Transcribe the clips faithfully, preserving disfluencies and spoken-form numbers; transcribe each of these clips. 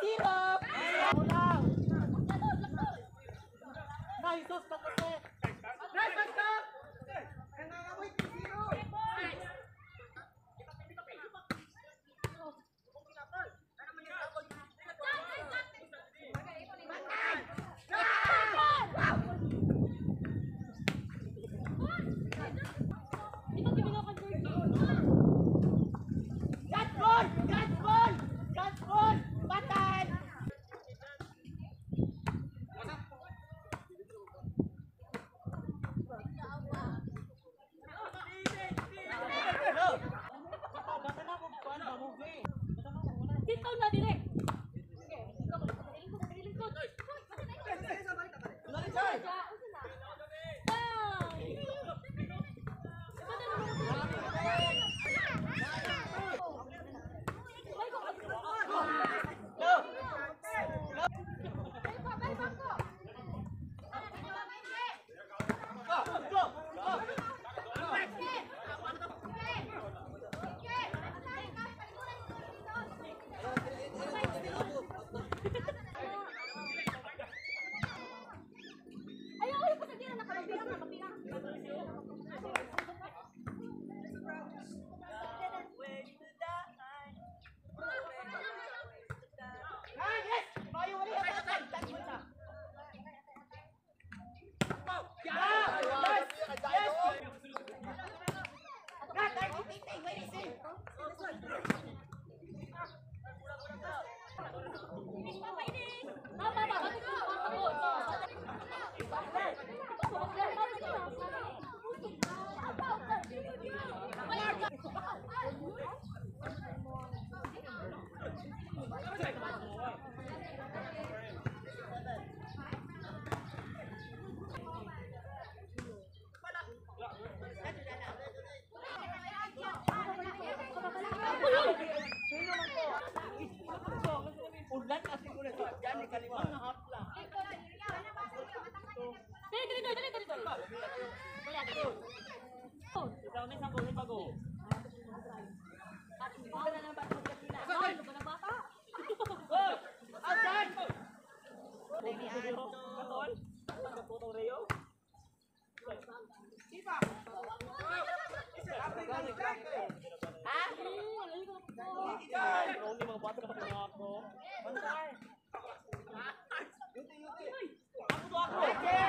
zero. Ulang. Naisos pa kasi. Nice, nice, stop. Nangangamoy zero. Ikaw na direct. Ulan kasi ko na to. Yan, ikalimang na half lang. Dali, dali, dali, dali, dali. Ikaw na isang gawin bago. At ikaw na lang ba't magkakila? Ay, ito ba ng bata? Outside! Katol? Katotong Reo? Sipa! Ha? Ikaw ni mga bata kapag mga ako. Yuti, yuti! Ako to ako!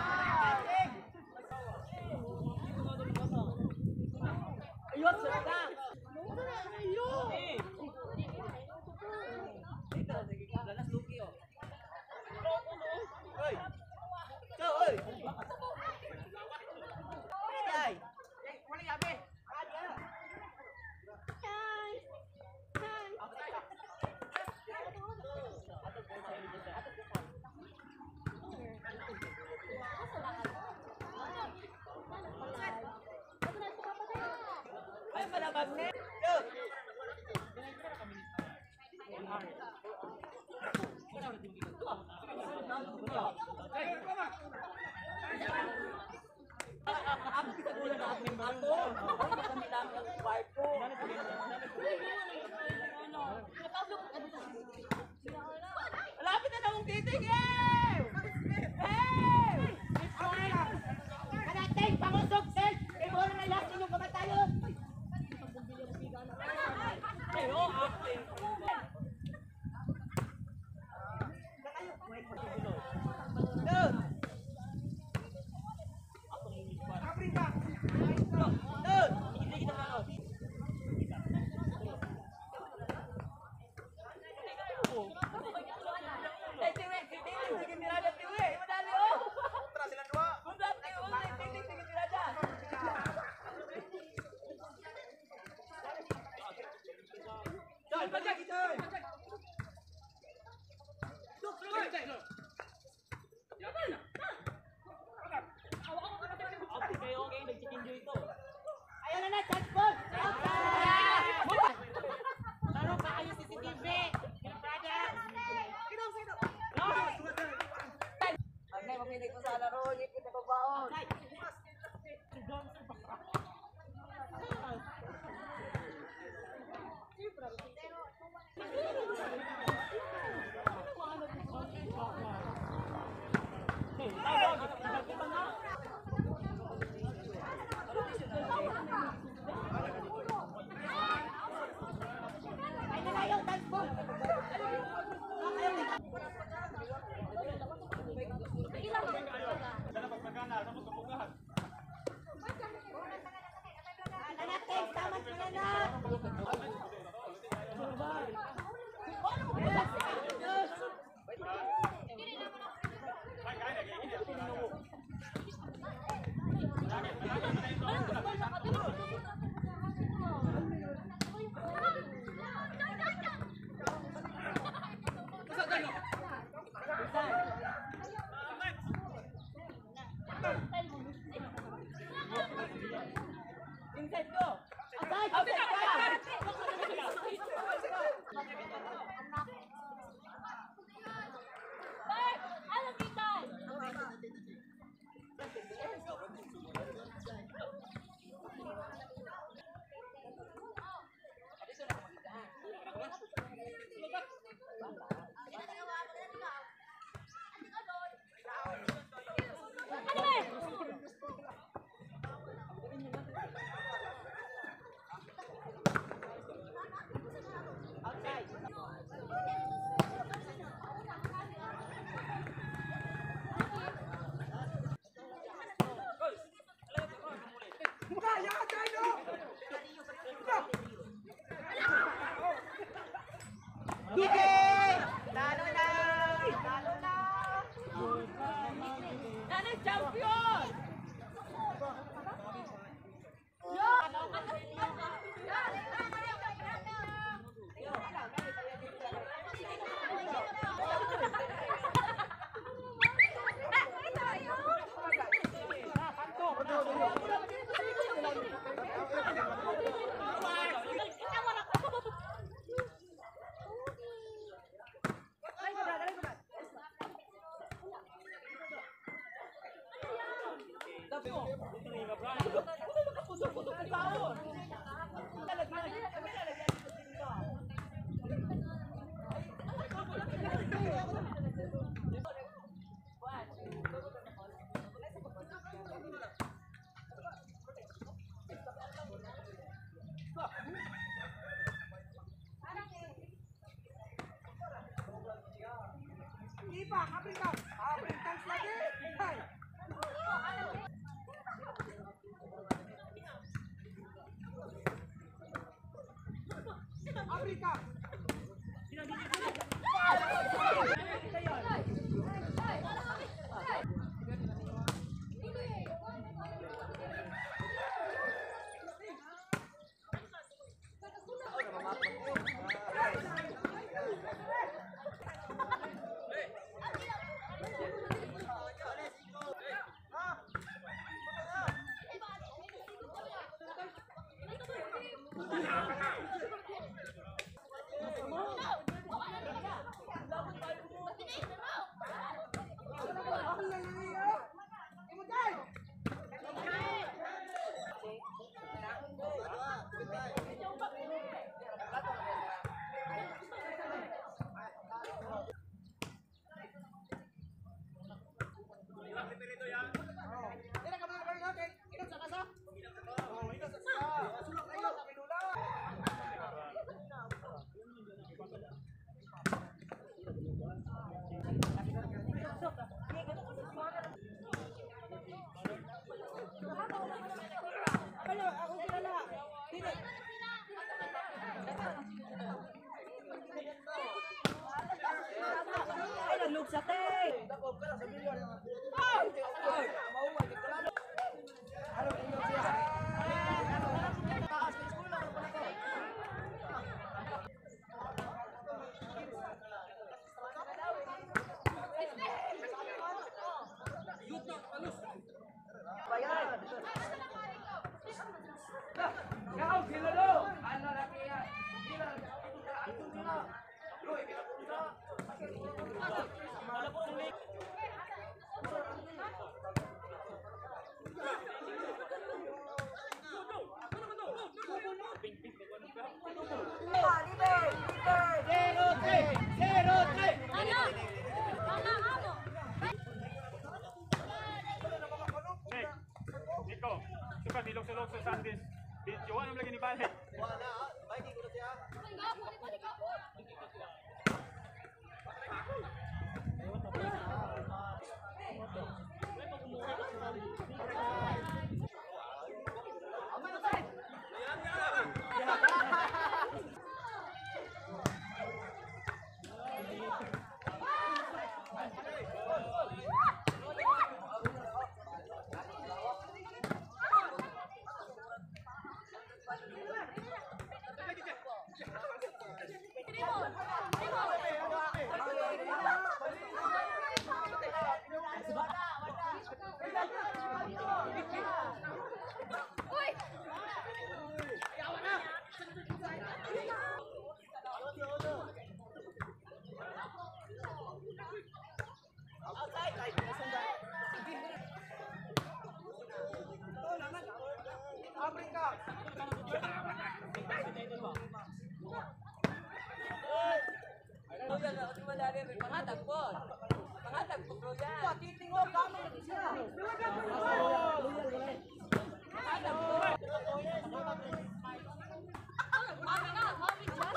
Ayun, sila ka! Ayun! Dito, lalas luki oh. Oy! Ikaw, oy! Ay! Wala yabe! Hi! Hi! Ay, malabag na! Yo! Ako kita gula na admin ba to? Ako kami lang yung wife ko. Malapit na akong titig eh! Hey! Kanating, pangusog, sel! Kaya mo na last inyong kamatayon! Ay, oh, acting! Doon! Doon! Hindi kita manos! Eh, tiwi! Tiwi! Sige mirada, tiwi! Madali, oh! Tara sila dua! Bundap, tiwi! Tiwi! Sige mirada! Doon! Pagkak! Doon! Kayo okay, nag-chicken ito. Ayan na na, chance ball! Laro pa kayo C C T V! Brother! Pag na mapinig ko sa laro, hindi kita babaon. Inside ko. Outside! Outside ka! Back! Ano kita? Ano ba? Talo na! Talo na! Ano champion? Ipa, kapit ka! Kapit ka lagi! Hay! Afrika! Sa tay! Kau gila lo! Anak laki ya! Gila! Itu gila! Lo ini Nico, suka dilok-selok sa Sandis. Jowa naman lagi ni balik. wala, baik ko na siya. lagi may pangatag po. Pangatag po bro yan. Titingog kamo lagi siya. Pangatag po. Mami na, mami dyan.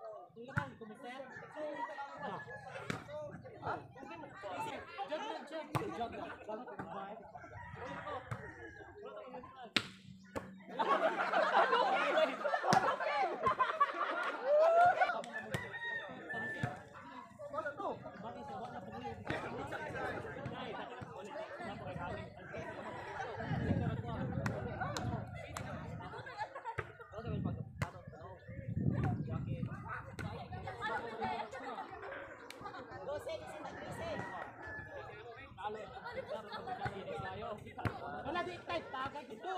Diyan, diyan. Wala di type tagay dito.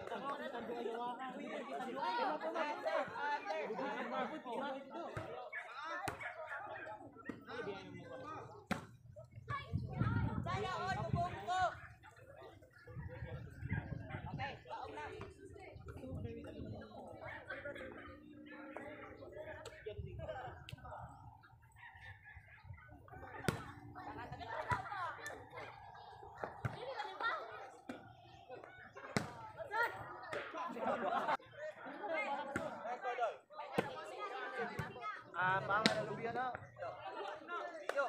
Saya on bubungko. Okay, paog na. Ah, pangan ang lubian na. Iyo.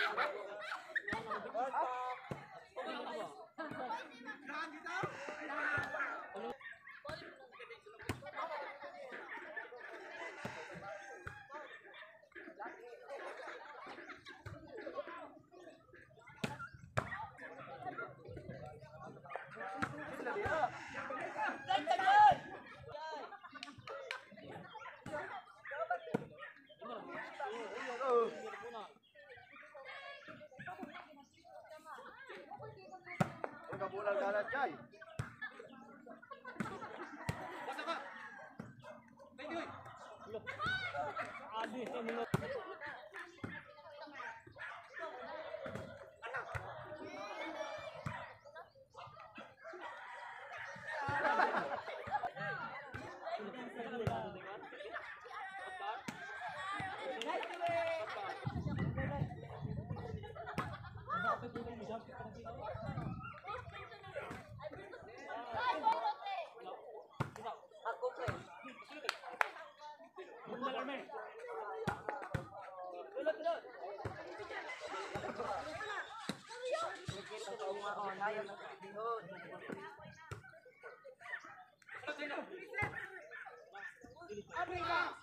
Kabulang dalat jay. Basta ka. Thank you. Adi, ano? Africa.